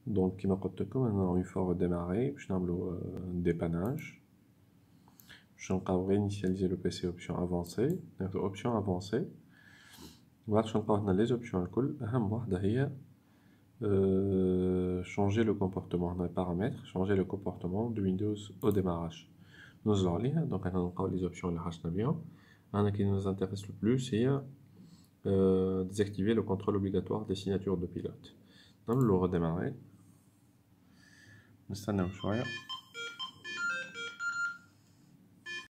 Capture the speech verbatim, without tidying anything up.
Donc, كما قلت لكم أنا une fois redémarré باش نعملو dépannage. باش نبقاو réinitialiser le P C option avancée. ناخدو option avancée. بعد باش نلقاو هنا les options الكل. أهم واحدة هي changer le comportement. هنا paramètres changer le comportement de Windows au démarrage. نوصلو عليها. Donc هنا نلقاو les options اللي حاجتنا بيهم. هنا qui nous intéresse le plus هي désactiver le contrôle obligatoire des signatures de pilote. نعملو redémarrer. نستناو شوية.